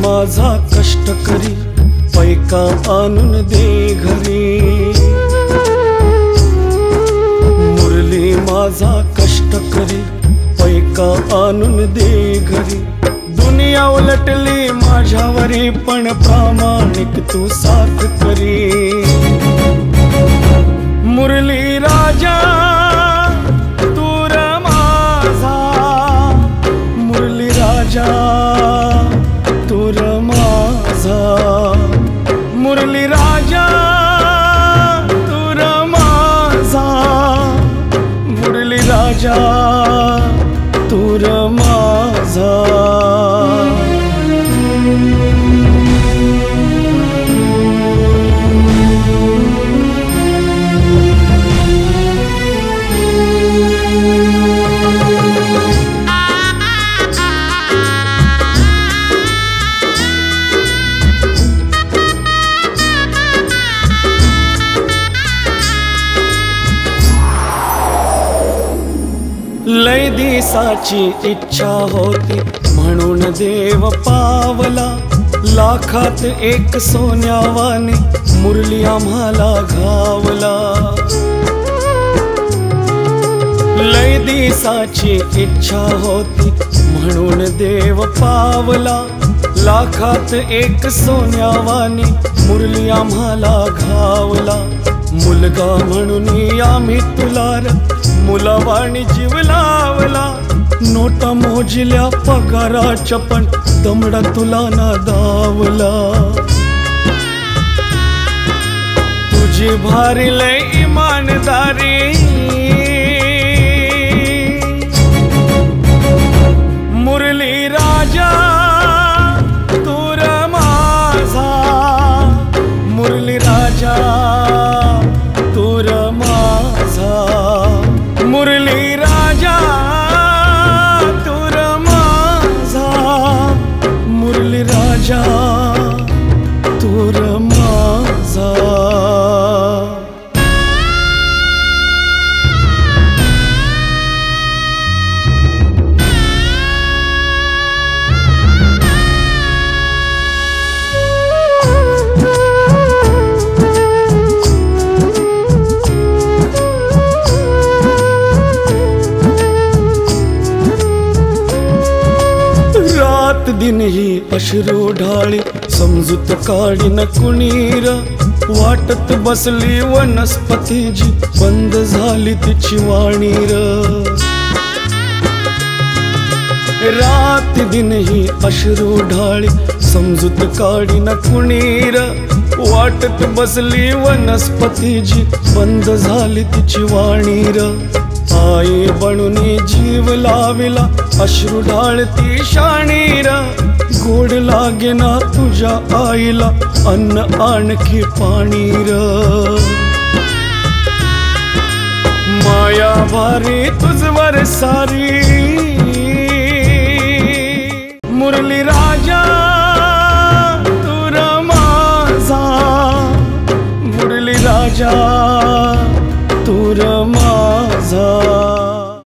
माझा कष्ट करी पैका आणून दे घरी। मुरली माझा कष्ट करी पैका आणून दे घरी। दुनिया उलटली माझ्यावरी पण प्रामाणिक तू साथ करी। मुरली राजा तूर माझा, मुरली राजा तूर माझा, मुरली राजा तूर माझा, मुरली राजा तूर माझा। लय दिसाची इच्छा होती म्हणून देव पावला। लाखात एक सोन्यावाने मुरली आम्हाला घावला। लय दिसाची इच्छा होती म्हणून देव पावला। लाखात एक सोन्यावाने मुरली आम्हाला घावला। मुलगा म्हणून आम्ही तुला मुलावाणी जीव लावला। नोटा मोजल्या पगाराच्या पण दमडा तुला ना दावला। तुझी भारी लय इमानदारी, मुरली राजा तूर माझा, मुरली राजा तूर माझा, मुरली राजा तूर माझा, मुरली राजा तूर माझा। रात दिन ही अश्रू ढाळी समजूत काढी न कुणीर। वाटत बसली वनस्पती जी बंद झाली तिची वाणीर। रात दिन ही अश्रू ढाळी समजूत काढी न कुणीर। वाटत बसली वनस्पती जी बंद झाली तिची वाणीर। आई बनून जीव लाविला अश्रू ढाळती शाणीर। गोड लागेना तुझ्या आईला अन्न आणखी पाणीर। माया भारी तुझवर सारी, मुरली राजा तूर माझा, मुरली राजा तूर माझा।